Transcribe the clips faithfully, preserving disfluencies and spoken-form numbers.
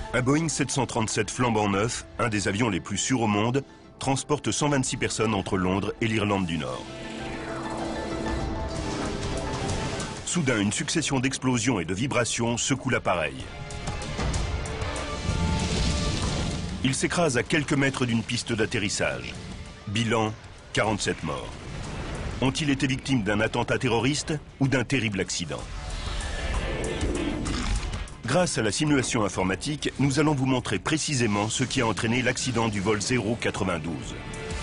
Un Boeing sept cent trente-sept flambant neuf, un des avions les plus sûrs au monde, transporte cent vingt-six personnes entre Londres et l'Irlande du Nord. Soudain, une succession d'explosions et de vibrations secoue l'appareil. Il s'écrase à quelques mètres d'une piste d'atterrissage. Bilan, quarante-sept morts. Ont-ils été victimes d'un attentat terroriste ou d'un terrible accident? Grâce à la simulation informatique, nous allons vous montrer précisément ce qui a entraîné l'accident du vol zéro quatre-vingt-douze.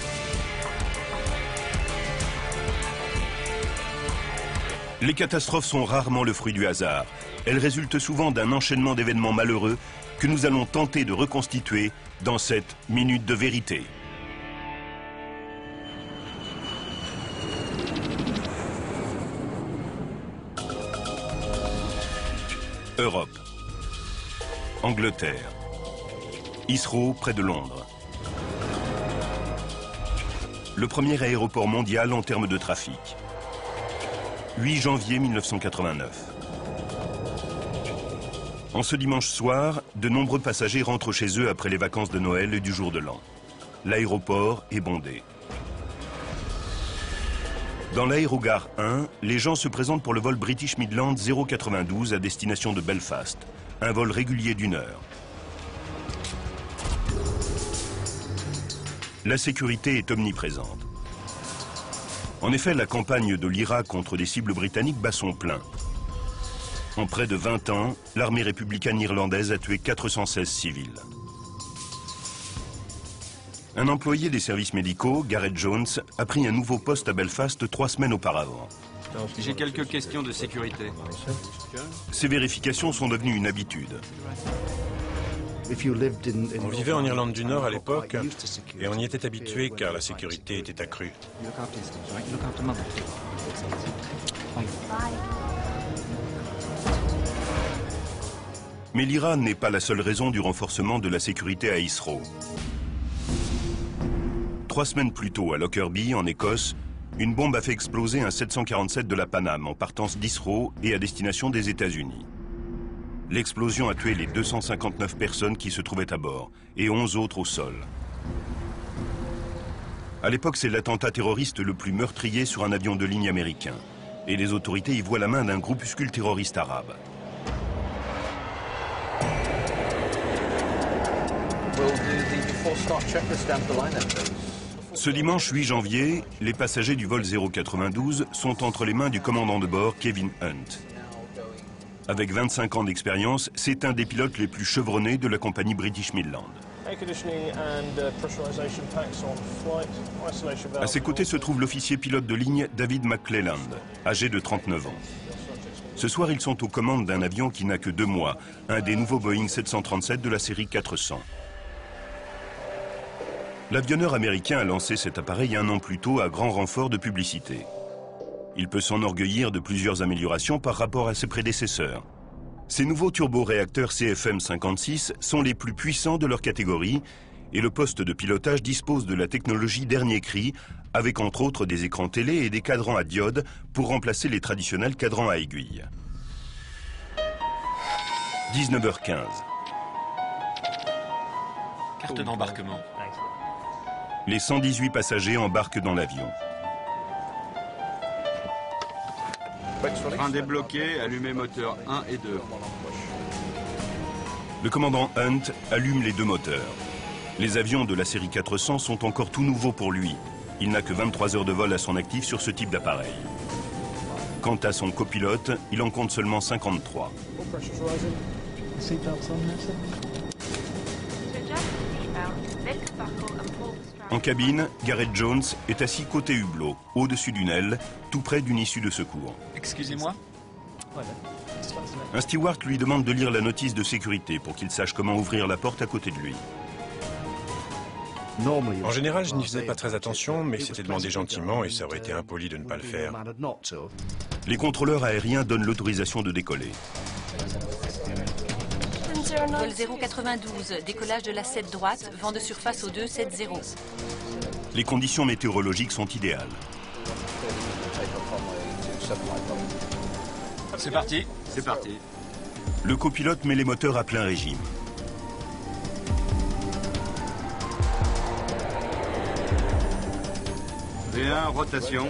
Les catastrophes sont rarement le fruit du hasard. Elles résultent souvent d'un enchaînement d'événements malheureux que nous allons tenter de reconstituer dans cette Minute de vérité. Europe. Angleterre. Heathrow, près de Londres. Le premier aéroport mondial en termes de trafic. huit janvier mille neuf cent quatre-vingt-neuf. En ce dimanche soir, de nombreux passagers rentrent chez eux après les vacances de Noël et du jour de l'an. L'aéroport est bondé. Dans l'aérogare un, les gens se présentent pour le vol British Midland zéro quatre-vingt-douze à destination de Belfast, un vol régulier d'une heure. La sécurité est omniprésente. En effet, la campagne de l'Irak contre des cibles britanniques bat son plein. En près de vingt ans, l'armée républicaine irlandaise a tué quatre cent seize civils. Un employé des services médicaux, Gareth Jones, a pris un nouveau poste à Belfast trois semaines auparavant. J'ai quelques questions de sécurité. Ces vérifications sont devenues une habitude. On vivait en Irlande du Nord à l'époque et on y était habitué car la sécurité était accrue. Mais l'Iran n'est pas la seule raison du renforcement de la sécurité à Heathrow. Trois semaines plus tôt, à Lockerbie, en Écosse, une bombe a fait exploser un sept cent quarante-sept de la Paname en partance d'Heathrow et à destination des États-Unis. L'explosion a tué les deux cent cinquante-neuf personnes qui se trouvaient à bord et onze autres au sol. À l'époque, c'est l'attentat terroriste le plus meurtrier sur un avion de ligne américain. Et les autorités y voient la main d'un groupuscule terroriste arabe. Ce dimanche huit janvier, les passagers du vol zéro quatre-vingt-douze sont entre les mains du commandant de bord, Kevin Hunt. Avec vingt-cinq ans d'expérience, c'est un des pilotes les plus chevronnés de la compagnie British Midland. À ses côtés se trouve l'officier pilote de ligne David McClelland, âgé de trente-neuf ans. Ce soir, ils sont aux commandes d'un avion qui n'a que deux mois, un des nouveaux Boeing sept cent trente-sept de la série quatre cents. L'avionneur américain a lancé cet appareil un an plus tôt à grand renfort de publicité. Il peut s'enorgueillir de plusieurs améliorations par rapport à ses prédécesseurs. Ces nouveaux turboréacteurs C F M cinquante-six sont les plus puissants de leur catégorie et le poste de pilotage dispose de la technologie dernier cri avec entre autres des écrans télé et des cadrans à diode pour remplacer les traditionnels cadrans à aiguille. dix-neuf heures quinze. Carte d'embarquement. Les cent dix-huit passagers embarquent dans l'avion. Frein débloqué, allumez moteur un et deux. Le commandant Hunt allume les deux moteurs. Les avions de la série quatre cents sont encore tout nouveaux pour lui. Il n'a que vingt-trois heures de vol à son actif sur ce type d'appareil. Quant à son copilote, il en compte seulement cinquante-trois. En cabine, Gareth Jones est assis côté hublot, au-dessus d'une aile, tout près d'une issue de secours. Excusez-moi. Un steward lui demande de lire la notice de sécurité pour qu'il sache comment ouvrir la porte à côté de lui. En général, je n'y faisais pas très attention, mais c'était demandé gentiment et ça aurait été impoli de ne pas le faire. Les contrôleurs aériens donnent l'autorisation de décoller. Vol zéro quatre-vingt-douze, décollage de la sept droite, vent de surface au deux sept zéro. Les conditions météorologiques sont idéales. C'est parti. C'est parti. Le copilote met les moteurs à plein régime. V un, rotation.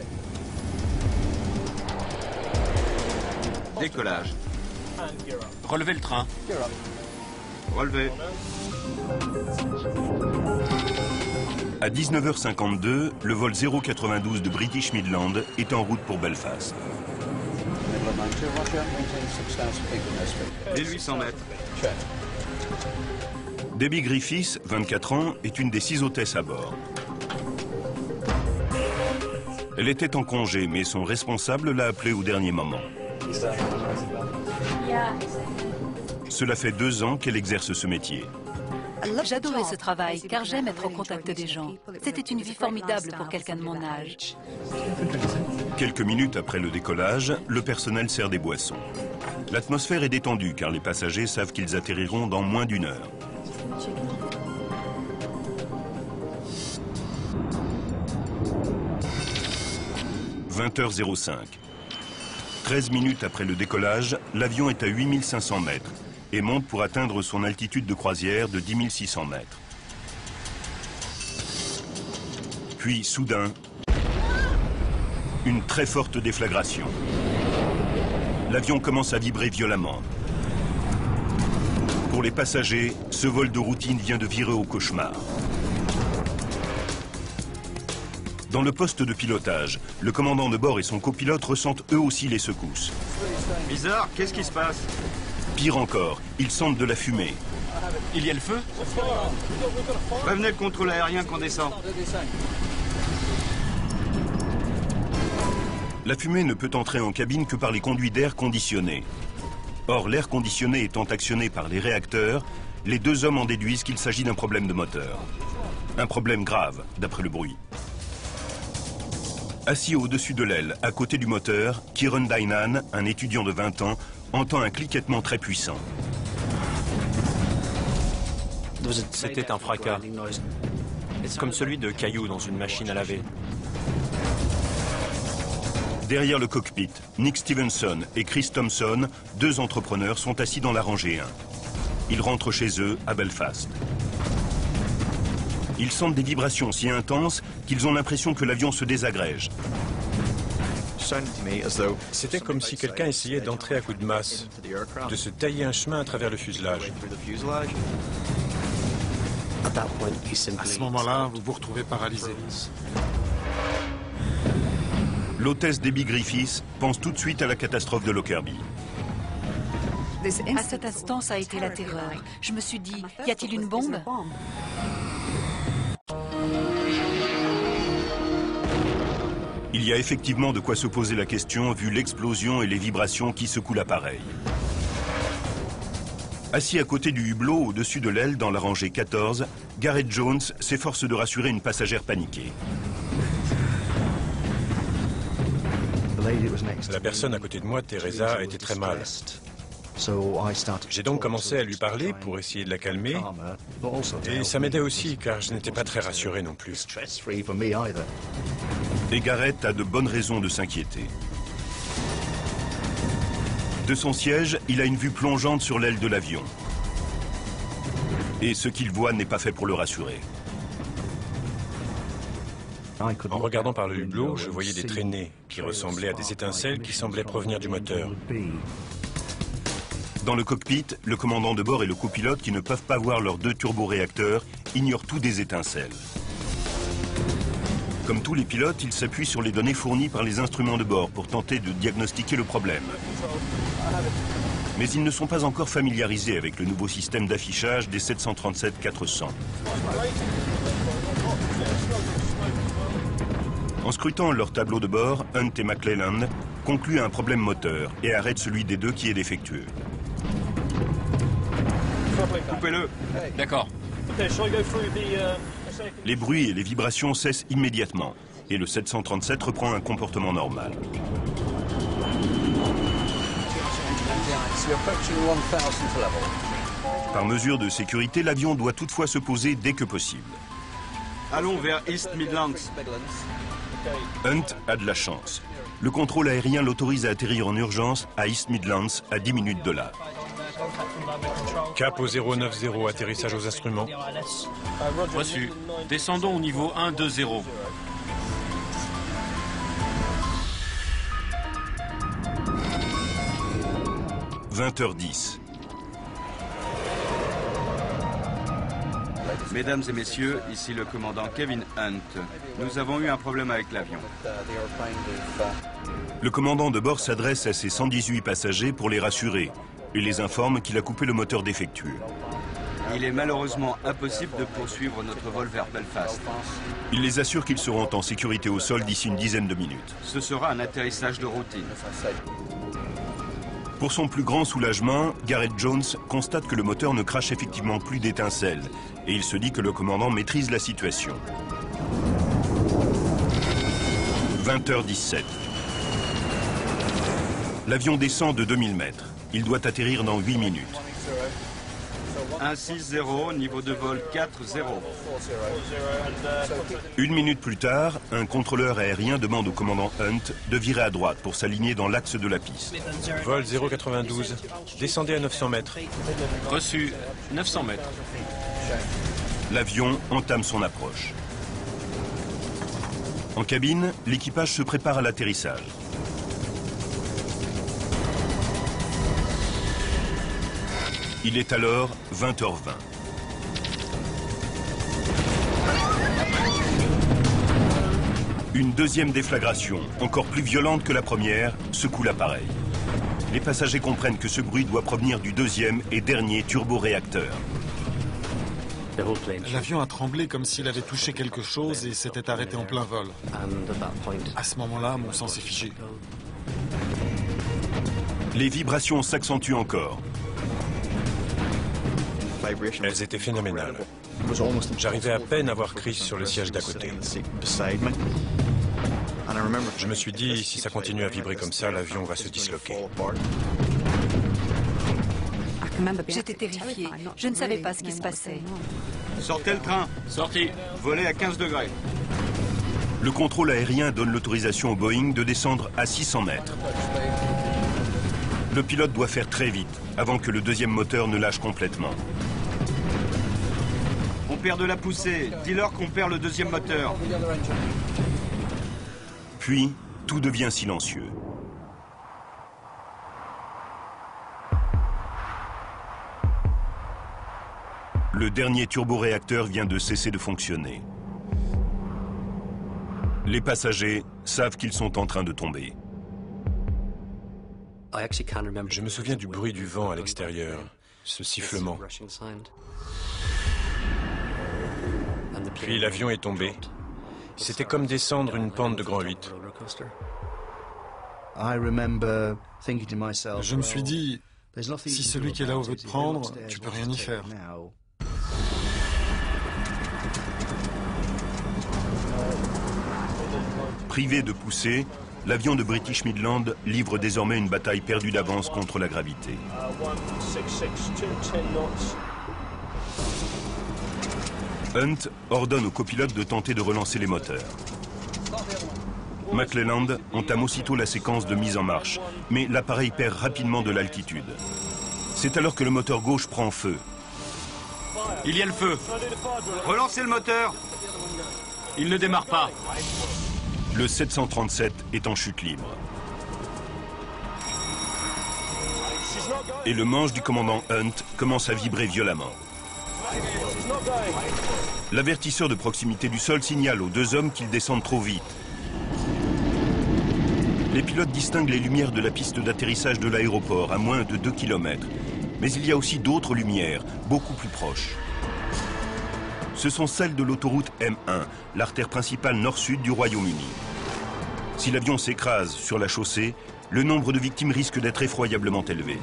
Décollage. Relevez le train. Relevé. À dix-neuf heures cinquante-deux, le vol zéro quatre-vingt-douze de British Midland est en route pour Belfast. mille huit cents mètres. Debbie Griffiths, vingt-quatre ans, est une des six hôtesses à bord. Elle était en congé, mais son responsable l'a appelée au dernier moment. Cela fait deux ans qu'elle exerce ce métier. J'adorais ce travail car j'aime être au contact des gens. C'était une vie formidable pour quelqu'un de mon âge. Quelques minutes après le décollage, le personnel sert des boissons. L'atmosphère est détendue car les passagers savent qu'ils atterriront dans moins d'une heure. vingt heures cinq. treize minutes après le décollage, l'avion est à huit mille cinq cents mètres et monte pour atteindre son altitude de croisière de dix mille six cents mètres. Puis, soudain, une très forte déflagration. L'avion commence à vibrer violemment. Pour les passagers, ce vol de routine vient de virer au cauchemar. Dans le poste de pilotage, le commandant de bord et son copilote ressentent eux aussi les secousses. Bizarre, qu'est-ce qui se passe? Pire encore, ils sentent de la fumée. Il y a le feu? Prévenez le contrôle aérien qu'on descend. La fumée ne peut entrer en cabine que par les conduits d'air conditionnés. Or, l'air conditionné étant actionné par les réacteurs, les deux hommes en déduisent qu'il s'agit d'un problème de moteur. Un problème grave, d'après le bruit. Assis au-dessus de l'aile, à côté du moteur, Kieran Dynan, un étudiant de vingt ans, entend un cliquettement très puissant. C'était un fracas, comme celui de cailloux dans une machine à laver. Derrière le cockpit, Nick Stevenson et Chris Thompson, deux entrepreneurs, sont assis dans la rangée un. Ils rentrent chez eux à Belfast. Ils sentent des vibrations si intenses qu'ils ont l'impression que l'avion se désagrège. C'était comme si quelqu'un essayait d'entrer à coups de masse, de se tailler un chemin à travers le fuselage. À ce moment-là, vous vous retrouvez paralysé. L'hôtesse Debbie Griffiths pense tout de suite à la catastrophe de Lockerbie. À cet instant, ça a été la terreur. Je me suis dit, y a-t-il une bombe? Il y a effectivement de quoi se poser la question vu l'explosion et les vibrations qui secouent l'appareil. Assis à côté du hublot au-dessus de l'aile dans la rangée quatorze, Gareth Jones s'efforce de rassurer une passagère paniquée. La personne à côté de moi, Teresa, était très mal. J'ai donc commencé à lui parler pour essayer de la calmer. Et ça m'aidait aussi car je n'étais pas très rassuré non plus. Et Gareth a de bonnes raisons de s'inquiéter. De son siège, il a une vue plongeante sur l'aile de l'avion. Et ce qu'il voit n'est pas fait pour le rassurer. En regardant par le hublot, je voyais des traînées qui ressemblaient à des étincelles qui semblaient provenir du moteur. Dans le cockpit, le commandant de bord et le copilote, qui ne peuvent pas voir leurs deux turboréacteurs, ignorent tout des étincelles. Comme tous les pilotes, ils s'appuient sur les données fournies par les instruments de bord pour tenter de diagnostiquer le problème. Mais ils ne sont pas encore familiarisés avec le nouveau système d'affichage des sept cent trente-sept quatre cents. En scrutant leur tableau de bord, Hunt et McClelland concluent à un problème moteur et arrêtent celui des deux qui est défectueux. Coupez-le. D'accord. Les bruits et les vibrations cessent immédiatement et le sept cent trente-sept reprend un comportement normal. Par mesure de sécurité, l'avion doit toutefois se poser dès que possible. Allons vers East Midlands. Hunt a de la chance. Le contrôle aérien l'autorise à atterrir en urgence à East Midlands, à dix minutes de là. Cap au zéro neuf zéro, atterrissage aux instruments. Reçu. Descendons au niveau un deux zéro. vingt heures dix. Mesdames et messieurs, ici le commandant Kevin Hunt. Nous avons eu un problème avec l'avion. Le commandant de bord s'adresse à ses cent dix-huit passagers pour les rassurer et les informe qu'il a coupé le moteur défectueux. Il est malheureusement impossible de poursuivre notre vol vers Belfast. Il les assure qu'ils seront en sécurité au sol d'ici une dizaine de minutes. Ce sera un atterrissage de routine. Pour son plus grand soulagement, Gareth Jones constate que le moteur ne crache effectivement plus d'étincelles et il se dit que le commandant maîtrise la situation. vingt heures dix-sept. L'avion descend de deux mille mètres. Il doit atterrir dans huit minutes. un six zéro, niveau de vol quatre zéro. Une minute plus tard, un contrôleur aérien demande au commandant Hunt de virer à droite pour s'aligner dans l'axe de la piste. Vol zéro quatre-vingt-douze, descendez à neuf cents mètres. Reçu, neuf cents mètres. L'avion entame son approche. En cabine, l'équipage se prépare à l'atterrissage. Il est alors vingt heures vingt. Une deuxième déflagration, encore plus violente que la première, secoue l'appareil. Les passagers comprennent que ce bruit doit provenir du deuxième et dernier turboréacteur. L'avion a tremblé comme s'il avait touché quelque chose et s'était arrêté en plein vol. À ce moment-là, mon sang s'est figé. Les vibrations s'accentuent encore. Elles étaient phénoménales. J'arrivais à peine à voir Chris sur le siège d'à côté. Je me suis dit, si ça continue à vibrer comme ça, l'avion va se disloquer. J'étais terrifiée. Je ne savais pas ce qui se passait. Sortez le train. Sorti. Volez à quinze degrés. Le contrôle aérien donne l'autorisation au Boeing de descendre à six cents mètres. Le pilote doit faire très vite, avant que le deuxième moteur ne lâche complètement. On perd de la poussée. Dis-leur qu'on perd le deuxième moteur. Puis, tout devient silencieux. Le dernier turboréacteur vient de cesser de fonctionner. Les passagers savent qu'ils sont en train de tomber. Je me souviens du bruit du vent à l'extérieur, ce sifflement. Puis l'avion est tombé. C'était comme descendre une pente de grand huit. Je me suis dit, si celui qui est là-haut veut te prendre, tu peux rien y faire. Privé de poussée, l'avion de British Midland livre désormais une bataille perdue d'avance contre la gravité. Hunt ordonne au copilote de tenter de relancer les moteurs. McClelland entame aussitôt la séquence de mise en marche, mais l'appareil perd rapidement de l'altitude. C'est alors que le moteur gauche prend feu. Il y a le feu. Relancez le moteur. Il ne démarre pas. Le sept cent trente-sept est en chute libre. Et le manche du commandant Hunt commence à vibrer violemment. L'avertisseur de proximité du sol signale aux deux hommes qu'ils descendent trop vite. Les pilotes distinguent les lumières de la piste d'atterrissage de l'aéroport à moins de deux kilomètres. Mais il y a aussi d'autres lumières, beaucoup plus proches. Ce sont celles de l'autoroute M un, l'artère principale nord-sud du Royaume-Uni. Si l'avion s'écrase sur la chaussée, le nombre de victimes risque d'être effroyablement élevé.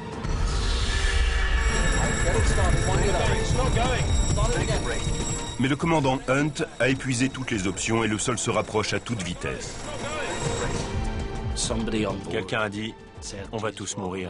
Mais le commandant Hunt a épuisé toutes les options et le sol se rapproche à toute vitesse. Quelqu'un a dit, on va tous mourir.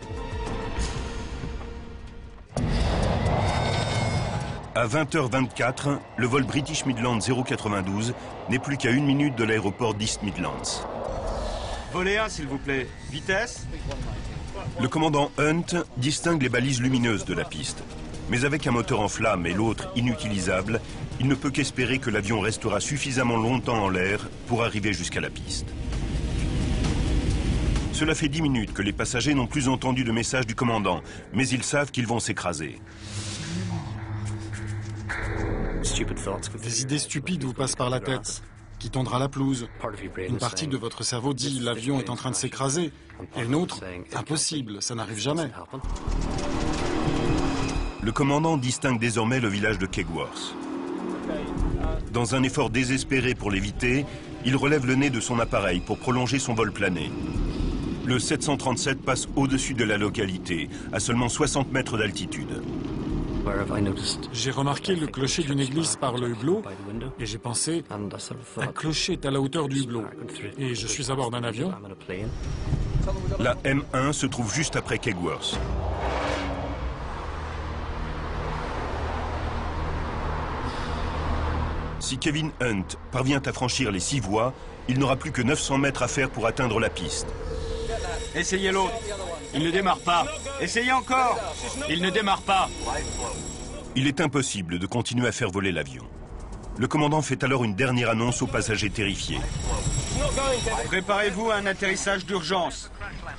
À vingt heures vingt-quatre, le vol British Midland zéro quatre-vingt-douze n'est plus qu'à une minute de l'aéroport d'East Midlands. Volez un, s'il vous plaît. Vitesse. Le commandant Hunt distingue les balises lumineuses de la piste. Mais avec un moteur en flammes et l'autre inutilisable, il ne peut qu'espérer que l'avion restera suffisamment longtemps en l'air pour arriver jusqu'à la piste. Cela fait dix minutes que les passagers n'ont plus entendu de message du commandant, mais ils savent qu'ils vont s'écraser. Des idées stupides vous passent par la tête. Qui tondra la pelouse? Une partie de votre cerveau dit l'avion est en train de s'écraser, et une autre, impossible, ça n'arrive jamais. Le commandant distingue désormais le village de Kegworth. Dans un effort désespéré pour l'éviter, il relève le nez de son appareil pour prolonger son vol plané. Le sept cent trente-sept passe au-dessus de la localité, à seulement soixante mètres d'altitude. J'ai remarqué le clocher d'une église par le hublot et j'ai pensé, un clocher est à la hauteur du hublot. Et je suis à bord d'un avion. La M un se trouve juste après Kegworth. Si Kevin Hunt parvient à franchir les six voies, il n'aura plus que neuf cents mètres à faire pour atteindre la piste. Essayez l'autre. Il ne démarre pas. Essayez encore. Il ne démarre pas. Il est impossible de continuer à faire voler l'avion. Le commandant fait alors une dernière annonce aux passagers terrifiés. Préparez-vous à un atterrissage d'urgence.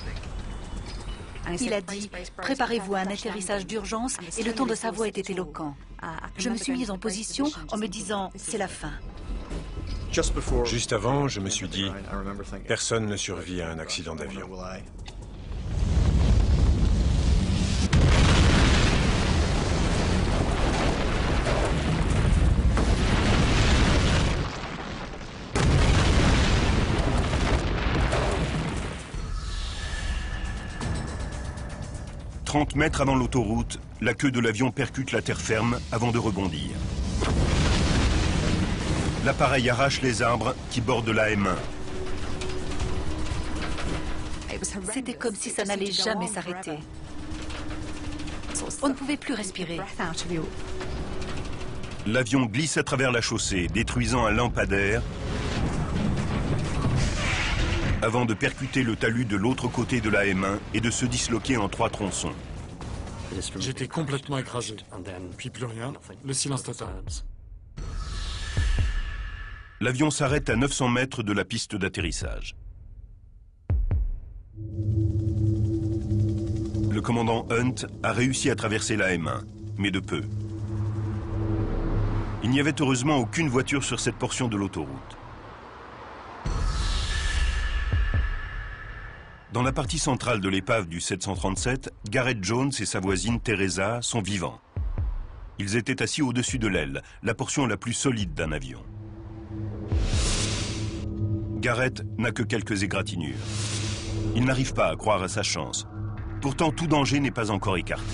Il a dit « Préparez-vous à un atterrissage d'urgence » et le ton de sa voix était éloquent. Je me suis mise en position en me disant « C'est la fin ». Juste avant, je me suis dit, personne ne survit à un accident d'avion. trente mètres avant l'autoroute, la queue de l'avion percute la terre ferme avant de rebondir. L'appareil arrache les arbres qui bordent la M un. C'était comme si ça n'allait jamais s'arrêter. On ne pouvait plus respirer. L'avion glisse à travers la chaussée, détruisant un lampadaire, avant de percuter le talus de l'autre côté de la M un et de se disloquer en trois tronçons. J'étais complètement écrasé. Puis plus rien, le silence total. L'avion s'arrête à neuf cents mètres de la piste d'atterrissage. Le commandant Hunt a réussi à traverser la M un, mais de peu. Il n'y avait heureusement aucune voiture sur cette portion de l'autoroute. Dans la partie centrale de l'épave du sept cent trente-sept, Gareth Jones et sa voisine Teresa sont vivants. Ils étaient assis au-dessus de l'aile, la portion la plus solide d'un avion. Gareth n'a que quelques égratignures. Il n'arrive pas à croire à sa chance. Pourtant, tout danger n'est pas encore écarté.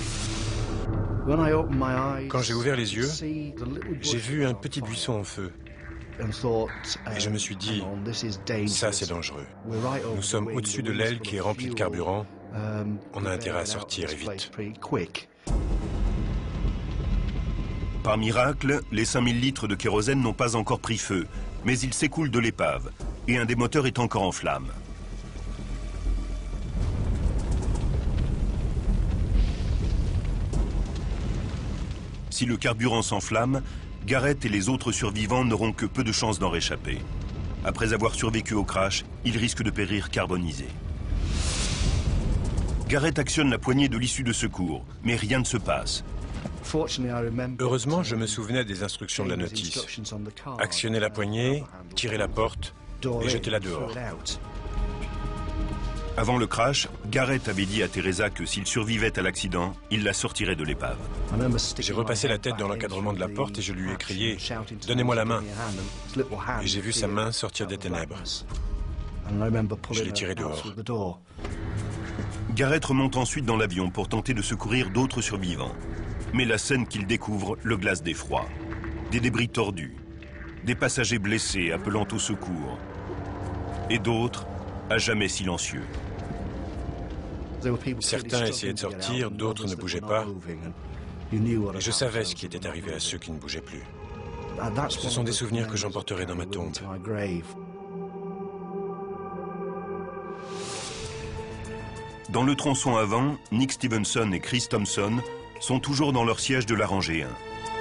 Quand j'ai ouvert les yeux, j'ai vu un petit buisson en feu. Et je me suis dit, ça c'est dangereux. Nous sommes au-dessus de l'aile qui est remplie de carburant. On a intérêt à sortir et vite. Par miracle, les cinq mille litres de kérosène n'ont pas encore pris feu, mais ils s'écoulent de l'épave, et un des moteurs est encore en flammes. Si le carburant s'enflamme, Gareth et les autres survivants n'auront que peu de chances d'en réchapper. Après avoir survécu au crash, ils risquent de périr carbonisés. Gareth actionne la poignée de l'issue de secours, mais rien ne se passe. Heureusement, je me souvenais des instructions de la notice. Actionner la poignée, tirer la porte et jeter-la dehors. Avant le crash, Gareth avait dit à Teresa que s'il survivait à l'accident, il la sortirait de l'épave. J'ai repassé la tête dans l'encadrement de la porte et je lui ai crié « Donnez-moi la main !» Et j'ai vu sa main sortir des ténèbres. Je l'ai tirée dehors. Gareth remonte ensuite dans l'avion pour tenter de secourir d'autres survivants. Mais la scène qu'il découvre le glace d'effroi. Des débris tordus, des passagers blessés appelant au secours, et d'autres à jamais silencieux. Certains essayaient de sortir, d'autres ne bougeaient pas. Et je savais ce qui était arrivé à ceux qui ne bougeaient plus. Ce sont des souvenirs que j'emporterai dans ma tombe. Dans le tronçon avant, Nick Stevenson et Chris Thompson sont toujours dans leur siège de la rangée un.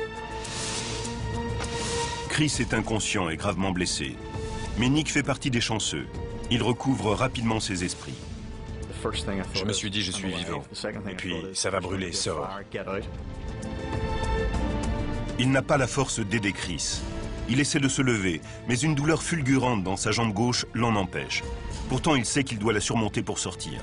Chris est inconscient et gravement blessé. Mais Nick fait partie des chanceux. Il recouvre rapidement ses esprits. Je me suis dit, je suis vivant. Et puis, ça va brûler, sors. Il n'a pas la force d'aider Chris. Il essaie de se lever, mais une douleur fulgurante dans sa jambe gauche l'en empêche. Pourtant, il sait qu'il doit la surmonter pour sortir.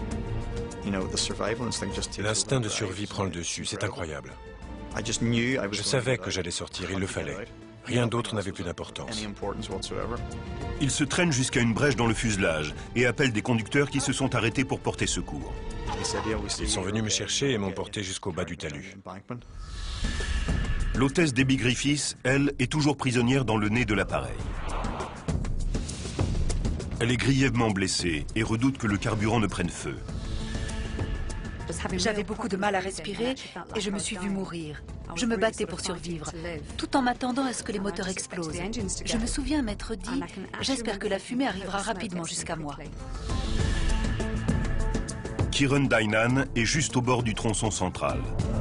L'instinct de survie prend le dessus, c'est incroyable. Je savais que j'allais sortir, il le fallait. Rien d'autre n'avait plus d'importance. Il se traîne jusqu'à une brèche dans le fuselage et appelle des conducteurs qui se sont arrêtés pour porter secours. Ils sont venus me chercher et m'ont porté jusqu'au bas du talus. L'hôtesse Debbie Griffiths, elle, est toujours prisonnière dans le nez de l'appareil. Elle est grièvement blessée et redoute que le carburant ne prenne feu. J'avais beaucoup de mal à respirer et je me suis vue mourir. Je me battais pour survivre, tout en m'attendant à ce que les moteurs explosent. Je me souviens m'être dit, j'espère que la fumée arrivera rapidement jusqu'à moi. Kieran Dynan est juste au bord du tronçon central.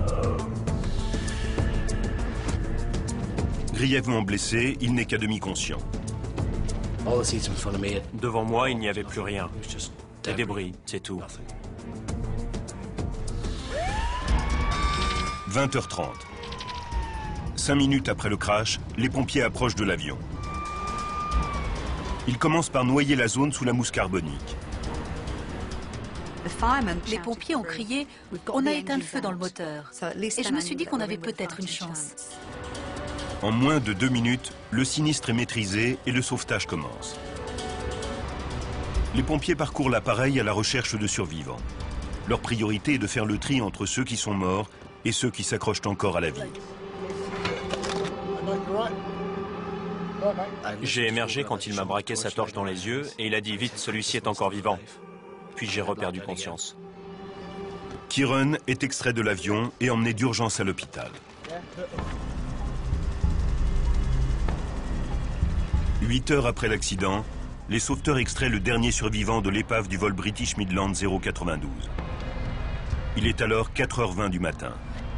Grièvement blessé, il n'est qu'à demi conscient. Devant moi, il n'y avait plus rien. Des débris, c'est tout. vingt heures trente. Cinq minutes après le crash, les pompiers approchent de l'avion. Ils commencent par noyer la zone sous la mousse carbonique. Les pompiers ont crié « On a éteint le feu dans le moteur ». Et je me suis dit qu'on avait peut-être une chance. En moins de deux minutes, le sinistre est maîtrisé et le sauvetage commence. Les pompiers parcourent l'appareil à la recherche de survivants. Leur priorité est de faire le tri entre ceux qui sont morts et ceux qui s'accrochent encore à la vie. J'ai émergé quand il m'a braqué sa torche dans les yeux et il a dit « Vite, celui-ci est encore vivant ». Puis j'ai reperdu conscience. Kieran est extrait de l'avion et emmené d'urgence à l'hôpital. Huit heures après l'accident, les sauveteurs extraient le dernier survivant de l'épave du vol British Midland zéro quatre-vingt-douze. Il est alors quatre heures vingt du matin.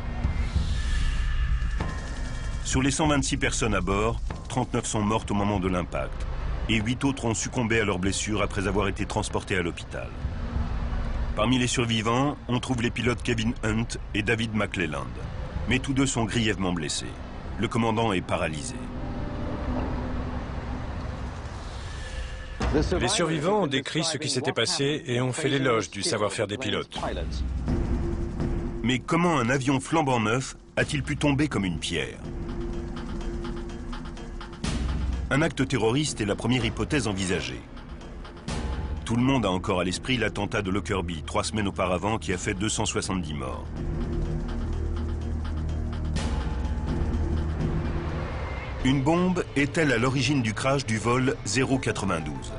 Sur les cent vingt-six personnes à bord, trente-neuf sont mortes au moment de l'impact et huit autres ont succombé à leurs blessures après avoir été transportés à l'hôpital. Parmi les survivants, on trouve les pilotes Kevin Hunt et David McClelland. Mais tous deux sont grièvement blessés. Le commandant est paralysé. Les survivants ont décrit ce qui s'était passé et ont fait l'éloge du savoir-faire des pilotes. Mais comment un avion flambant neuf a-t-il pu tomber comme une pierre? Un acte terroriste est la première hypothèse envisagée. Tout le monde a encore à l'esprit l'attentat de Lockerbie, trois semaines auparavant, qui a fait deux cent soixante-dix morts. Une bombe est-elle à l'origine du crash du vol zéro quatre-vingt-douze?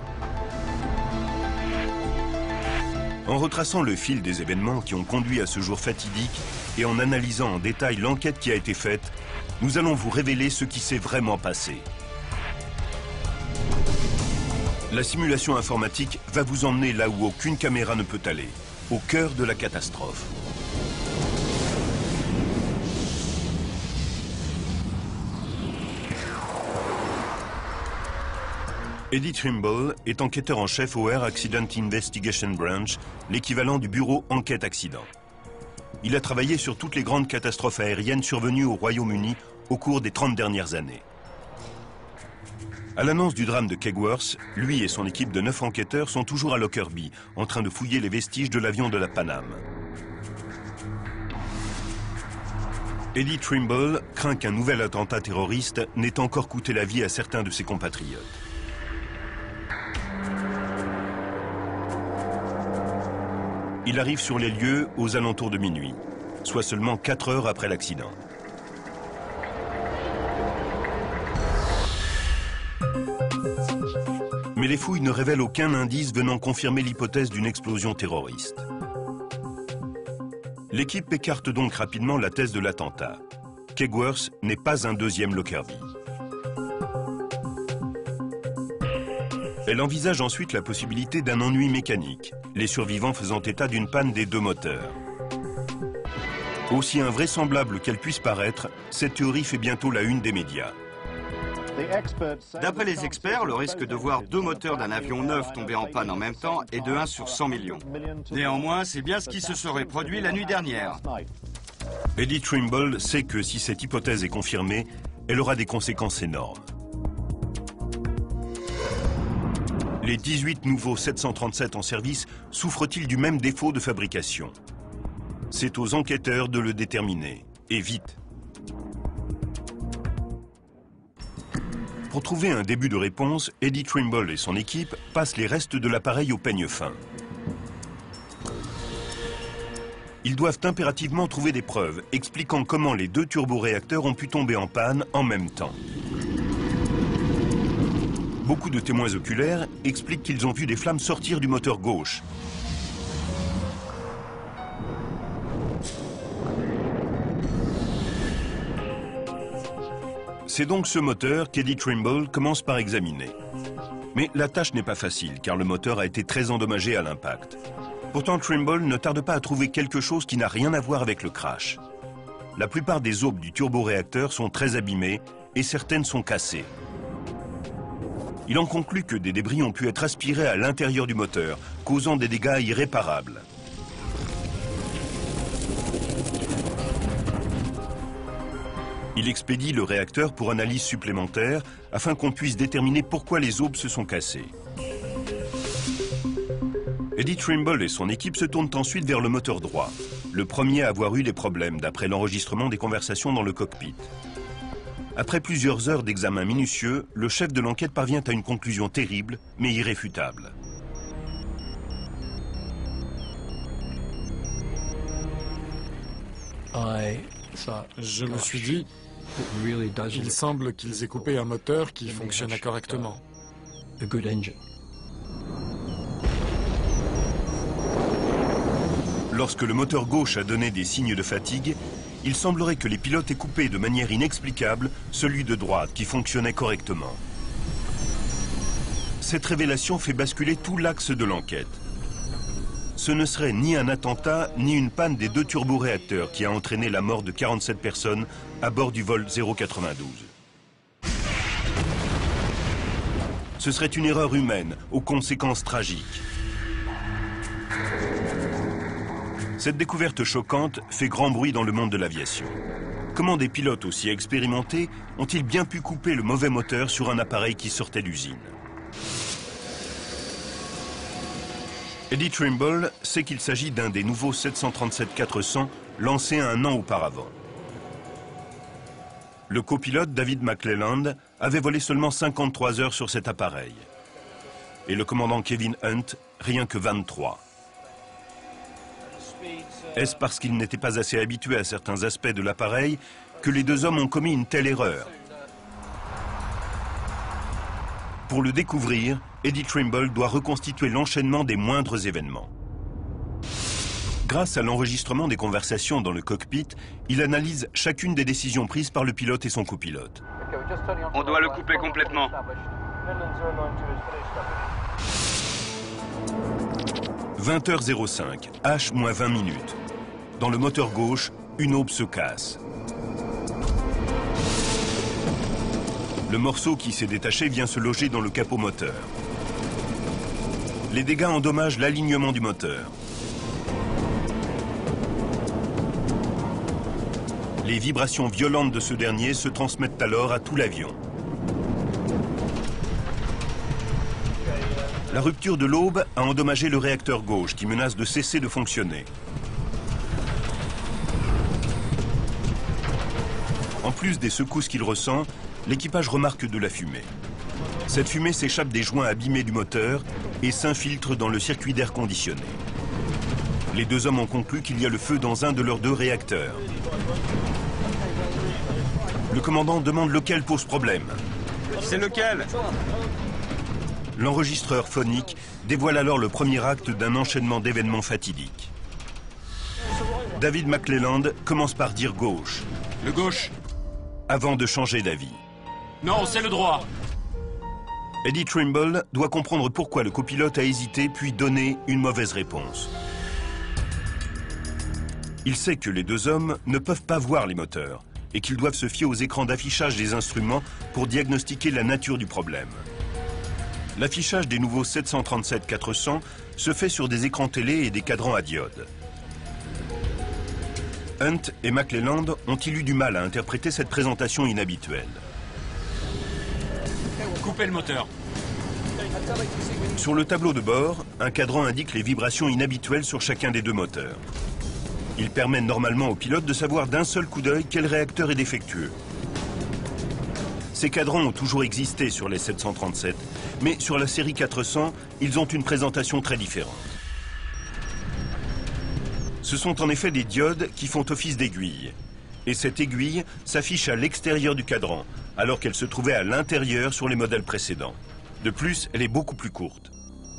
En retraçant le fil des événements qui ont conduit à ce jour fatidique et en analysant en détail l'enquête qui a été faite, nous allons vous révéler ce qui s'est vraiment passé. La simulation informatique va vous emmener là où aucune caméra ne peut aller, au cœur de la catastrophe. Eddie Trimble est enquêteur en chef au Air Accident Investigation Branch, l'équivalent du bureau Enquête Accident. Il a travaillé sur toutes les grandes catastrophes aériennes survenues au Royaume-Uni au cours des trente dernières années. À l'annonce du drame de Kegworth, lui et son équipe de neuf enquêteurs sont toujours à Lockerbie, en train de fouiller les vestiges de l'avion de la Pan Am. Eddie Trimble craint qu'un nouvel attentat terroriste n'ait encore coûté la vie à certains de ses compatriotes. Il arrive sur les lieux aux alentours de minuit, soit seulement quatre heures après l'accident. Mais les fouilles ne révèlent aucun indice venant confirmer l'hypothèse d'une explosion terroriste. L'équipe écarte donc rapidement la thèse de l'attentat. Kegworth n'est pas un deuxième Lockerbie. Elle envisage ensuite la possibilité d'un ennui mécanique, les survivants faisant état d'une panne des deux moteurs. Aussi invraisemblable qu'elle puisse paraître, cette théorie fait bientôt la une des médias. D'après les experts, le risque de voir deux moteurs d'un avion neuf tomber en panne en même temps est de un sur cent millions. Néanmoins, c'est bien ce qui se serait produit la nuit dernière. Eddie Trimble sait que si cette hypothèse est confirmée, elle aura des conséquences énormes. Les dix-huit nouveaux sept cent trente-sept en service souffrent-ils du même défaut de fabrication? C'est aux enquêteurs de le déterminer, et vite. Pour trouver un début de réponse, Eddie Trimble et son équipe passent les restes de l'appareil au peigne fin. Ils doivent impérativement trouver des preuves expliquant comment les deux turboréacteurs ont pu tomber en panne en même temps. Beaucoup de témoins oculaires expliquent qu'ils ont vu des flammes sortir du moteur gauche. C'est donc ce moteur qu'Eddie Trimble commence par examiner. Mais la tâche n'est pas facile, car le moteur a été très endommagé à l'impact. Pourtant, Trimble ne tarde pas à trouver quelque chose qui n'a rien à voir avec le crash. La plupart des aubes du turboréacteur sont très abîmées et certaines sont cassées. Il en conclut que des débris ont pu être aspirés à l'intérieur du moteur, causant des dégâts irréparables. Il expédie le réacteur pour analyse supplémentaire afin qu'on puisse déterminer pourquoi les aubes se sont cassées. Eddie Trimble et son équipe se tournent ensuite vers le moteur droit, le premier à avoir eu des problèmes d'après l'enregistrement des conversations dans le cockpit. Après plusieurs heures d'examen minutieux, le chef de l'enquête parvient à une conclusion terrible, mais irréfutable. Je me suis dit, il semble qu'ils aient coupé un moteur qui fonctionnait correctement. Lorsque le moteur gauche a donné des signes de fatigue, il semblerait que les pilotes aient coupé de manière inexplicable celui de droite qui fonctionnait correctement. Cette révélation fait basculer tout l'axe de l'enquête. Ce ne serait ni un attentat, ni une panne des deux turboréacteurs qui a entraîné la mort de quarante-sept personnes à bord du vol zéro quatre-vingt-douze. Ce serait une erreur humaine aux conséquences tragiques. Cette découverte choquante fait grand bruit dans le monde de l'aviation. Comment des pilotes aussi expérimentés ont-ils bien pu couper le mauvais moteur sur un appareil qui sortait d'usine? Eddie Trimble sait qu'il s'agit d'un des nouveaux sept cent trente-sept quatre cents lancés un an auparavant. Le copilote David McClelland avait volé seulement cinquante-trois heures sur cet appareil. Et le commandant Kevin Hunt, rien que vingt-trois. Est-ce parce qu'ils n'étaient pas assez habitués à certains aspects de l'appareil que les deux hommes ont commis une telle erreur? Pour le découvrir, Eddie Trimble doit reconstituer l'enchaînement des moindres événements. Grâce à l'enregistrement des conversations dans le cockpit, il analyse chacune des décisions prises par le pilote et son copilote. On doit le couper complètement. vingt heures zéro cinq, H moins vingt minutes. Dans le moteur gauche, une aube se casse. Le morceau qui s'est détaché vient se loger dans le capot moteur. Les dégâts endommagent l'alignement du moteur. Les vibrations violentes de ce dernier se transmettent alors à tout l'avion. La rupture de l'aube a endommagé le réacteur gauche qui menace de cesser de fonctionner. En plus des secousses qu'il ressent, l'équipage remarque de la fumée. Cette fumée s'échappe des joints abîmés du moteur et s'infiltre dans le circuit d'air conditionné. Les deux hommes ont conclu qu'il y a le feu dans un de leurs deux réacteurs. Le commandant demande lequel pose problème. C'est lequel? L'enregistreur phonique dévoile alors le premier acte d'un enchaînement d'événements fatidiques. David McClelland commence par dire gauche. Le gauche. Avant de changer d'avis. Non, c'est le droit. Eddie Trimble doit comprendre pourquoi le copilote a hésité puis donné une mauvaise réponse. Il sait que les deux hommes ne peuvent pas voir les moteurs, et qu'ils doivent se fier aux écrans d'affichage des instruments pour diagnostiquer la nature du problème. L'affichage des nouveaux sept cent trente-sept quatre cents se fait sur des écrans télé et des cadrans à diode. Hunt et McClelland ont-ils eu du mal à interpréter cette présentation inhabituelle? Coupez le moteur. Sur le tableau de bord, un cadran indique les vibrations inhabituelles sur chacun des deux moteurs. Il permet normalement au pilote de savoir d'un seul coup d'œil quel réacteur est défectueux. Ces cadrans ont toujours existé sur les sept cent trente-sept, mais sur la série quatre cents, ils ont une présentation très différente. Ce sont en effet des diodes qui font office d'aiguille. Et cette aiguille s'affiche à l'extérieur du cadran, alors qu'elle se trouvait à l'intérieur sur les modèles précédents. De plus, elle est beaucoup plus courte.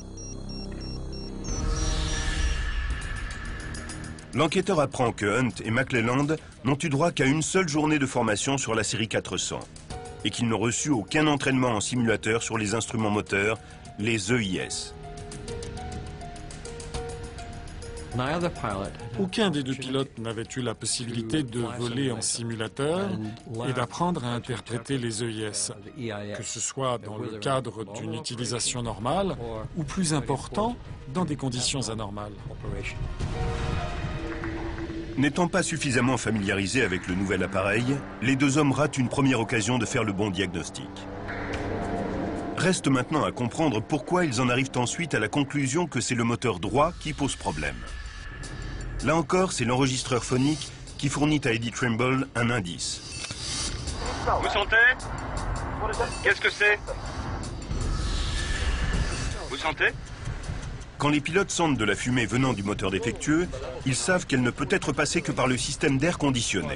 L'enquêteur apprend que Hunt et McClelland n'ont eu droit qu'à une seule journée de formation sur la série quatre cents et qu'ils n'ont reçu aucun entraînement en simulateur sur les instruments moteurs, les E I S. Aucun des deux pilotes n'avait eu la possibilité de voler en simulateur et d'apprendre à interpréter les E I S, que ce soit dans le cadre d'une utilisation normale ou plus important, dans des conditions anormales. N'étant pas suffisamment familiarisés avec le nouvel appareil, les deux hommes ratent une première occasion de faire le bon diagnostic. Reste maintenant à comprendre pourquoi ils en arrivent ensuite à la conclusion que c'est le moteur droit qui pose problème. Là encore, c'est l'enregistreur phonique qui fournit à Eddie Trimble un indice. Vous sentez? Qu'est-ce que c'est? Vous sentez? Quand les pilotes sentent de la fumée venant du moteur défectueux, ils savent qu'elle ne peut être passée que par le système d'air conditionné.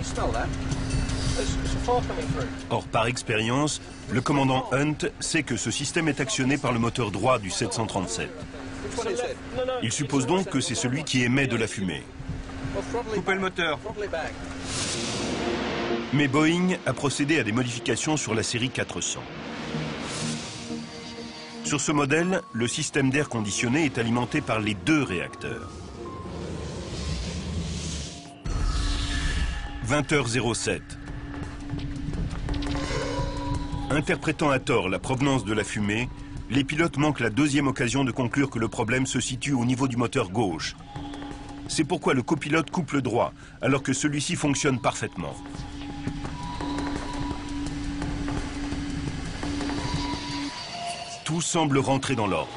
Or, par expérience, le commandant Hunt sait que ce système est actionné par le moteur droit du sept cent trente-sept. Il suppose donc que c'est celui qui émet de la fumée. Coupez le moteur. Mais Boeing a procédé à des modifications sur la série quatre cents. Sur ce modèle, le système d'air conditionné est alimenté par les deux réacteurs. vingt heures zéro sept. Interprétant à tort la provenance de la fumée, les pilotes manquent la deuxième occasion de conclure que le problème se situe au niveau du moteur gauche. C'est pourquoi le copilote coupe le droit, alors que celui-ci fonctionne parfaitement. Tout semble rentrer dans l'ordre.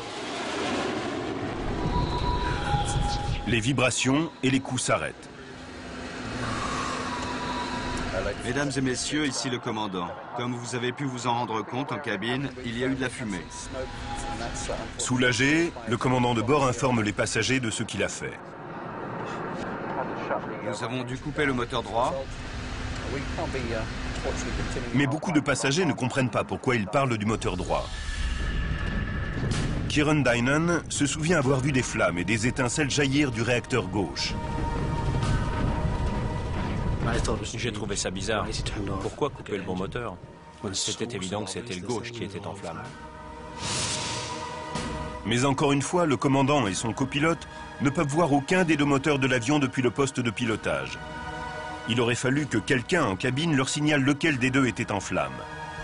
Les vibrations et les coups s'arrêtent. Mesdames et messieurs, ici le commandant. Comme vous avez pu vous en rendre compte en cabine, il y a eu de la fumée. Soulagé, le commandant de bord informe les passagers de ce qu'il a fait. Nous avons dû couper le moteur droit. Mais beaucoup de passagers ne comprennent pas pourquoi il parle du moteur droit. Kieran Dynan se souvient avoir vu des flammes et des étincelles jaillir du réacteur gauche. J'ai trouvé ça bizarre. Pourquoi couper le bon moteur? C'était évident que c'était le gauche qui était en flammes. Mais encore une fois, le commandant et son copilote ne peuvent voir aucun des deux moteurs de l'avion depuis le poste de pilotage. Il aurait fallu que quelqu'un en cabine leur signale lequel des deux était en flammes.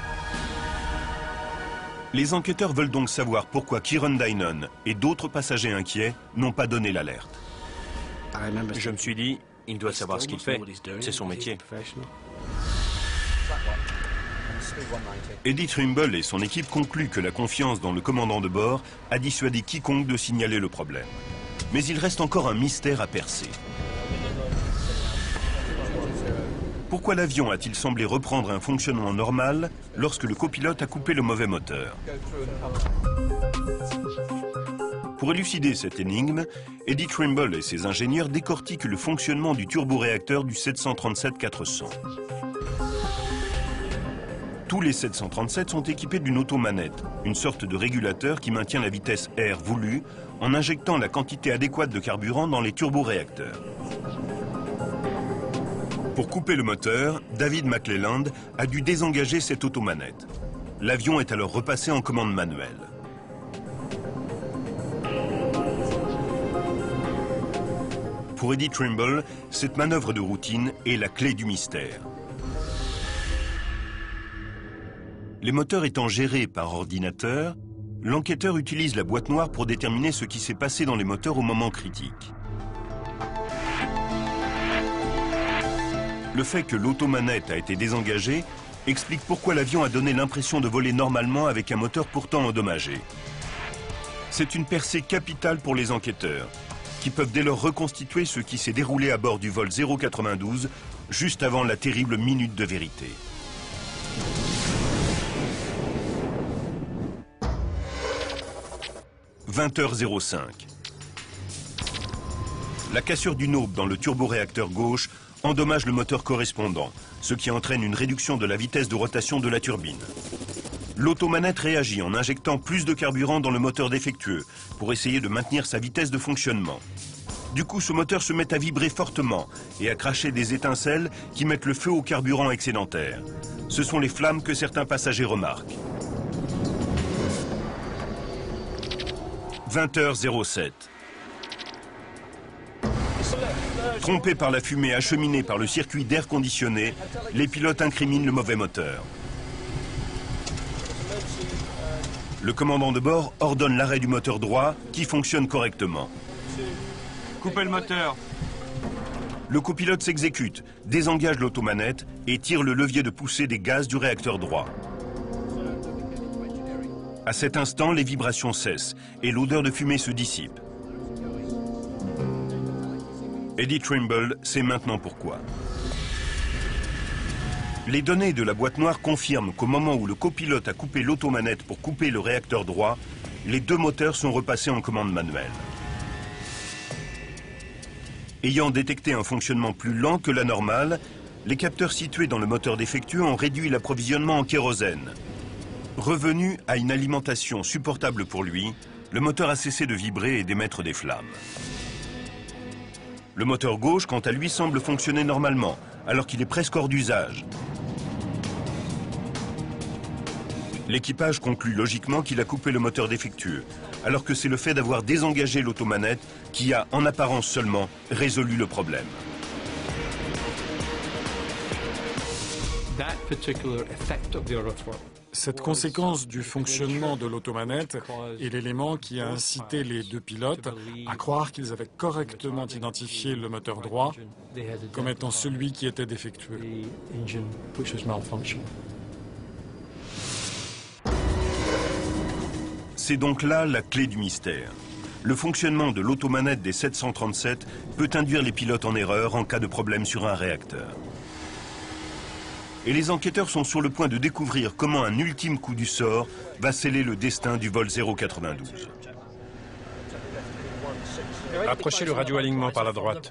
Les enquêteurs veulent donc savoir pourquoi Kieran Dynan et d'autres passagers inquiets n'ont pas donné l'alerte. Je me suis dit, il doit savoir ce qu'il fait. C'est son métier. Eddie Trimble et son équipe concluent que la confiance dans le commandant de bord a dissuadé quiconque de signaler le problème. Mais il reste encore un mystère à percer. Pourquoi l'avion a-t-il semblé reprendre un fonctionnement normal lorsque le copilote a coupé le mauvais moteur? Pour élucider cette énigme, Eddie Trimble et ses ingénieurs décortiquent le fonctionnement du turboréacteur du sept cent trente-sept quatre cents. Tous les sept cent trente-sept sont équipés d'une automanette, une sorte de régulateur qui maintient la vitesse R voulue en injectant la quantité adéquate de carburant dans les turboréacteurs. Pour couper le moteur, David McClelland a dû désengager cette automanette. L'avion est alors repassé en commande manuelle. Pour Eddie Trimble, cette manœuvre de routine est la clé du mystère. Les moteurs étant gérés par ordinateur, l'enquêteur utilise la boîte noire pour déterminer ce qui s'est passé dans les moteurs au moment critique. Le fait que l'automanette a été désengagée explique pourquoi l'avion a donné l'impression de voler normalement avec un moteur pourtant endommagé. C'est une percée capitale pour les enquêteurs, qui peuvent dès lors reconstituer ce qui s'est déroulé à bord du vol zéro quatre-vingt-douze, juste avant la terrible minute de vérité. vingt heures zéro cinq. La cassure d'une aube dans le turboréacteur gauche endommage le moteur correspondant, ce qui entraîne une réduction de la vitesse de rotation de la turbine. L'automanette réagit en injectant plus de carburant dans le moteur défectueux pour essayer de maintenir sa vitesse de fonctionnement. Du coup, ce moteur se met à vibrer fortement et à cracher des étincelles qui mettent le feu au carburant excédentaire. Ce sont les flammes que certains passagers remarquent. vingt heures zéro sept. Trompés par la fumée acheminée par le circuit d'air conditionné, les pilotes incriminent le mauvais moteur. Le commandant de bord ordonne l'arrêt du moteur droit qui fonctionne correctement. Coupez le moteur. Le copilote s'exécute, désengage l'automanette et tire le levier de poussée des gaz du réacteur droit. À cet instant, les vibrations cessent et l'odeur de fumée se dissipe. Eddie Trimble sait maintenant pourquoi. Les données de la boîte noire confirment qu'au moment où le copilote a coupé l'automanette pour couper le réacteur droit, les deux moteurs sont repassés en commande manuelle. Ayant détecté un fonctionnement plus lent que la normale, les capteurs situés dans le moteur défectueux ont réduit l'approvisionnement en kérosène. Revenu à une alimentation supportable pour lui, le moteur a cessé de vibrer et d'émettre des flammes. Le moteur gauche, quant à lui, semble fonctionner normalement, alors qu'il est presque hors d'usage. L'équipage conclut logiquement qu'il a coupé le moteur défectueux, alors que c'est le fait d'avoir désengagé l'automanette qui a, en apparence seulement, résolu le problème. Cette conséquence du fonctionnement de l'automanette est l'élément qui a incité les deux pilotes à croire qu'ils avaient correctement identifié le moteur droit comme étant celui qui était défectueux. C'est donc là la clé du mystère. Le fonctionnement de l'automanette des sept cent trente-sept peut induire les pilotes en erreur en cas de problème sur un réacteur. Et les enquêteurs sont sur le point de découvrir comment un ultime coup du sort va sceller le destin du vol zéro quatre-vingt-douze. Approchez le radioalignement par la droite.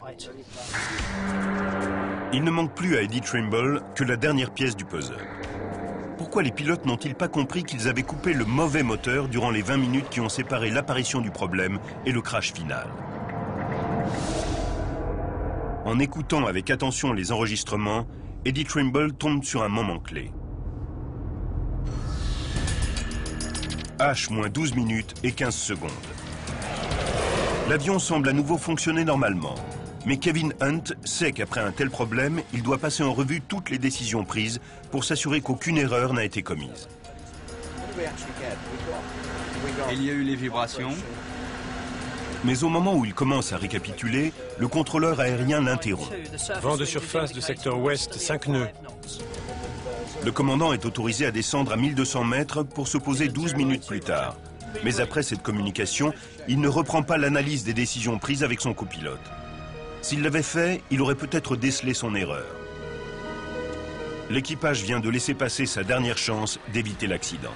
Il ne manque plus à Eddie Trimble que la dernière pièce du puzzle. Pourquoi les pilotes n'ont-ils pas compris qu'ils avaient coupé le mauvais moteur durant les vingt minutes qui ont séparé l'apparition du problème et le crash final? En écoutant avec attention les enregistrements, Eddie Trimble tombe sur un moment clé. H moins douze minutes et quinze secondes. L'avion semble à nouveau fonctionner normalement. Mais Kevin Hunt sait qu'après un tel problème, il doit passer en revue toutes les décisions prises pour s'assurer qu'aucune erreur n'a été commise. Il y a eu les vibrations. Mais au moment où il commence à récapituler, le contrôleur aérien l'interrompt. Vent de surface de secteur ouest, cinq nœuds. Le commandant est autorisé à descendre à mille deux cents mètres pour se poser douze minutes plus tard. Mais après cette communication, il ne reprend pas l'analyse des décisions prises avec son copilote. S'il l'avait fait, il aurait peut-être décelé son erreur. L'équipage vient de laisser passer sa dernière chance d'éviter l'accident.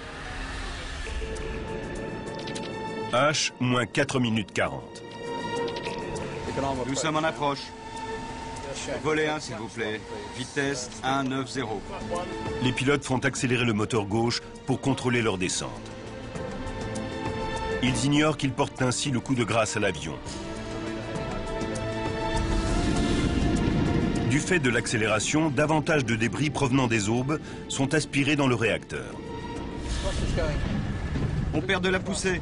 H moins quatre minutes quarante. Nous sommes en approche. Volet un, s'il vous plaît. Vitesse un neuf zéro. Les pilotes font accélérer le moteur gauche pour contrôler leur descente. Ils ignorent qu'ils portent ainsi le coup de grâce à l'avion. Du fait de l'accélération, davantage de débris provenant des aubes sont aspirés dans le réacteur. On perd de la poussée.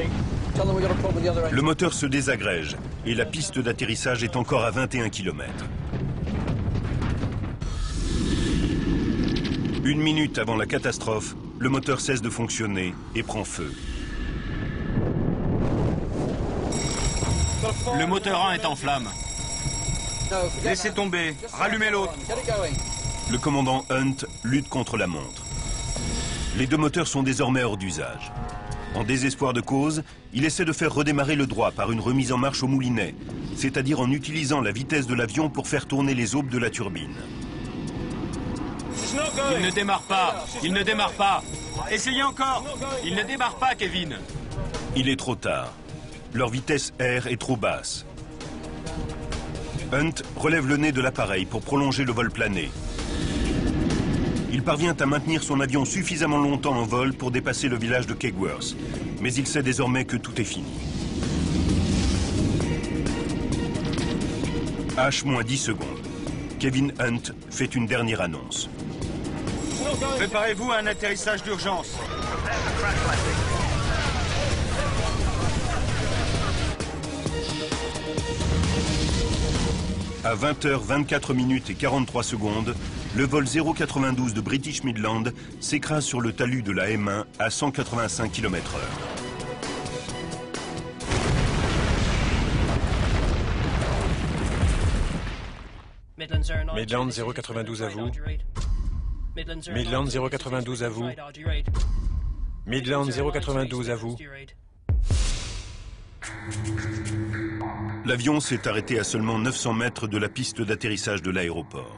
Le moteur se désagrège et la piste d'atterrissage est encore à vingt et un kilomètres. Une minute avant la catastrophe, le moteur cesse de fonctionner et prend feu. Le moteur un est en flammes. Laissez tomber, rallumez l'autre. Le commandant Hunt lutte contre la montre. Les deux moteurs sont désormais hors d'usage. En désespoir de cause, il essaie de faire redémarrer le droit par une remise en marche au moulinet, c'est-à-dire en utilisant la vitesse de l'avion pour faire tourner les aubes de la turbine. Il ne démarre pas. Il ne démarre pas. Essayez encore. Il ne démarre pas, Kevin. Il est trop tard. Leur vitesse air est trop basse. Hunt relève le nez de l'appareil pour prolonger le vol plané. Il parvient à maintenir son avion suffisamment longtemps en vol pour dépasser le village de Kegworth. Mais il sait désormais que tout est fini. H moins dix secondes. Kevin Hunt fait une dernière annonce. Préparez-vous à un atterrissage d'urgence. À vingt heures vingt-quatre minutes et quarante-trois secondes, le vol zéro quatre-vingt-douze de British Midland s'écrase sur le talus de la M un à cent quatre-vingt-cinq kilomètres heure. Midland zéro quatre-vingt-douze à vous. Midland zéro quatre-vingt-douze à vous. Midland zéro quatre-vingt-douze à vous. L'avion s'est arrêté à seulement neuf cents mètres de la piste d'atterrissage de l'aéroport.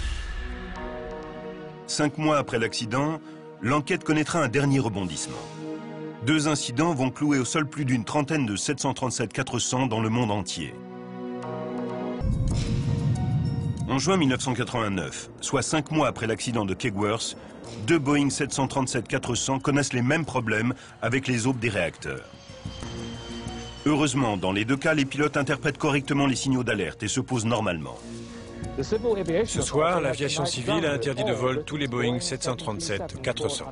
Cinq mois après l'accident, l'enquête connaîtra un dernier rebondissement. Deux incidents vont clouer au sol plus d'une trentaine de sept cent trente-sept quatre cents dans le monde entier. En juin mille neuf cent quatre-vingt-neuf, soit cinq mois après l'accident de Kegworth, deux Boeing sept cent trente-sept quatre cents connaissent les mêmes problèmes avec les aubes des réacteurs. Heureusement, dans les deux cas, les pilotes interprètent correctement les signaux d'alerte et se posent normalement. Ce soir, l'aviation civile a interdit de vol tous les Boeing sept cent trente-sept quatre cents.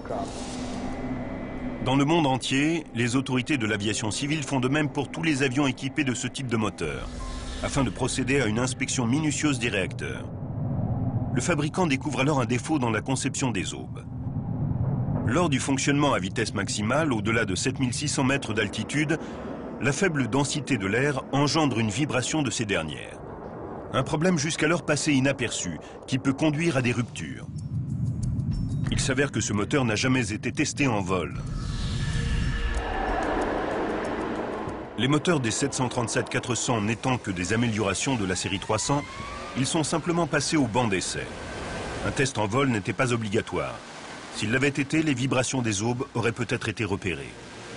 Dans le monde entier, les autorités de l'aviation civile font de même pour tous les avions équipés de ce type de moteur, afin de procéder à une inspection minutieuse des réacteurs. Le fabricant découvre alors un défaut dans la conception des aubes. Lors du fonctionnement à vitesse maximale, au-delà de sept mille six cents mètres d'altitude, la faible densité de l'air engendre une vibration de ces dernières. Un problème jusqu'alors passé inaperçu, qui peut conduire à des ruptures. Il s'avère que ce moteur n'a jamais été testé en vol. Les moteurs des sept cent trente-sept quatre cents n'étant que des améliorations de la série trois cents, ils sont simplement passés au banc d'essai. Un test en vol n'était pas obligatoire. S'il l'avait été, les vibrations des aubes auraient peut-être été repérées.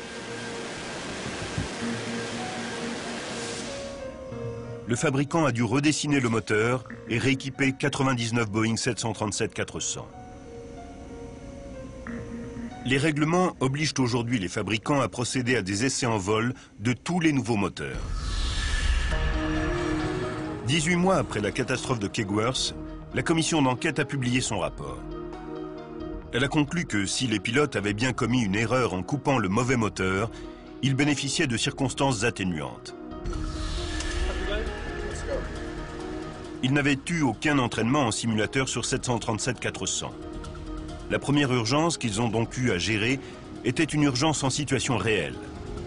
Le fabricant a dû redessiner le moteur et rééquiper quatre-vingt-dix-neuf Boeing sept cent trente-sept quatre cents. Les règlements obligent aujourd'hui les fabricants à procéder à des essais en vol de tous les nouveaux moteurs. dix-huit mois après la catastrophe de Kegworth, la commission d'enquête a publié son rapport. Elle a conclu que si les pilotes avaient bien commis une erreur en coupant le mauvais moteur, ils bénéficiaient de circonstances atténuantes. Ils n'avaient eu aucun entraînement en simulateur sur sept cent trente-sept quatre cents. La première urgence qu'ils ont donc eu à gérer était une urgence en situation réelle.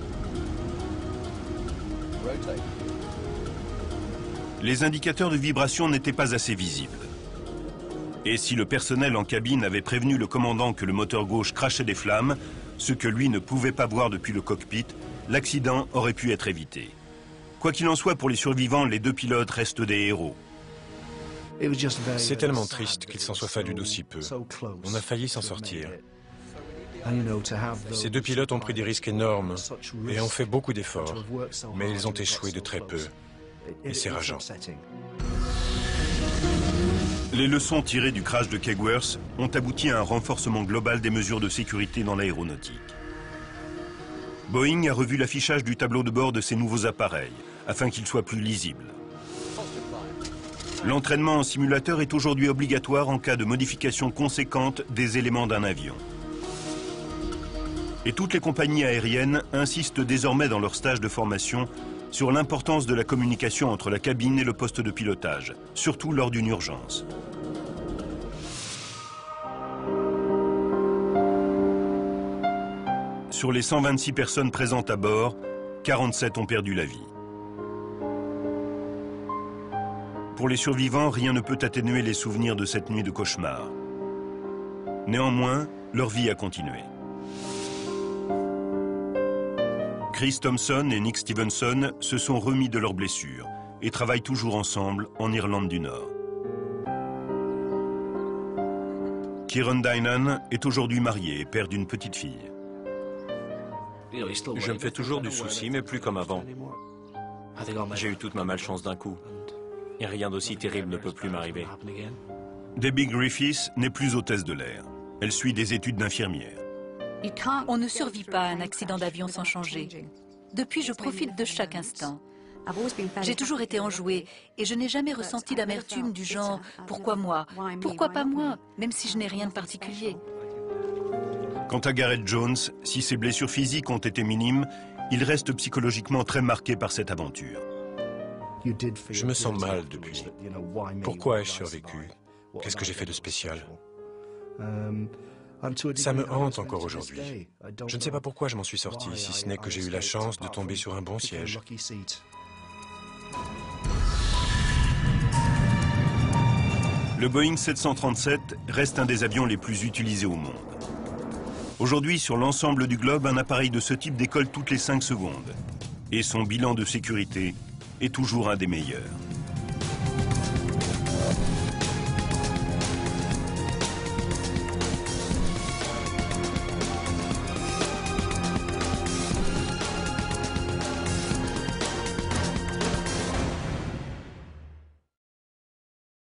Les indicateurs de vibration n'étaient pas assez visibles. Et si le personnel en cabine avait prévenu le commandant que le moteur gauche crachait des flammes, ce que lui ne pouvait pas voir depuis le cockpit, l'accident aurait pu être évité. Quoi qu'il en soit, pour les survivants, les deux pilotes restent des héros. C'est tellement triste qu'il s'en soit fallu d'aussi peu. On a failli s'en sortir. Ces deux pilotes ont pris des risques énormes et ont fait beaucoup d'efforts, mais ils ont échoué de très peu. Et c'est rageant. Les leçons tirées du crash de Kegworth ont abouti à un renforcement global des mesures de sécurité dans l'aéronautique. Boeing a revu l'affichage du tableau de bord de ses nouveaux appareils, afin qu'il soit plus lisible. L'entraînement en simulateur est aujourd'hui obligatoire en cas de modification conséquente des éléments d'un avion. Et toutes les compagnies aériennes insistent désormais dans leur stage de formation sur l'importance de la communication entre la cabine et le poste de pilotage, surtout lors d'une urgence. Sur les cent vingt-six personnes présentes à bord, quarante-sept ont perdu la vie. Pour les survivants, rien ne peut atténuer les souvenirs de cette nuit de cauchemar. Néanmoins, leur vie a continué. Chris Thompson et Nick Stevenson se sont remis de leurs blessures et travaillent toujours ensemble en Irlande du Nord. Kieran Dynan est aujourd'hui marié et père d'une petite fille. Je me fais toujours du souci, mais plus comme avant. J'ai eu toute ma malchance d'un coup. Et rien d'aussi terrible ne peut plus m'arriver. Debbie Griffiths n'est plus hôtesse de l'air. Elle suit des études d'infirmière. On ne survit pas à un accident d'avion sans changer. Depuis, je profite de chaque instant. J'ai toujours été enjouée et je n'ai jamais ressenti d'amertume du genre « pourquoi moi ? Pourquoi pas moi ?» même si je n'ai rien de particulier. Quant à Gareth Jones, si ses blessures physiques ont été minimes, il reste psychologiquement très marqué par cette aventure. Je me sens mal depuis. Pourquoi ai-je survécu? Qu'est-ce que j'ai fait de spécial? Ça me hante encore aujourd'hui. Je ne sais pas pourquoi je m'en suis sorti, si ce n'est que j'ai eu la chance de tomber sur un bon siège. Le Boeing sept cent trente-sept reste un des avions les plus utilisés au monde. Aujourd'hui, sur l'ensemble du globe, un appareil de ce type décolle toutes les cinq secondes. Et son bilan de sécurité est toujours un des meilleurs.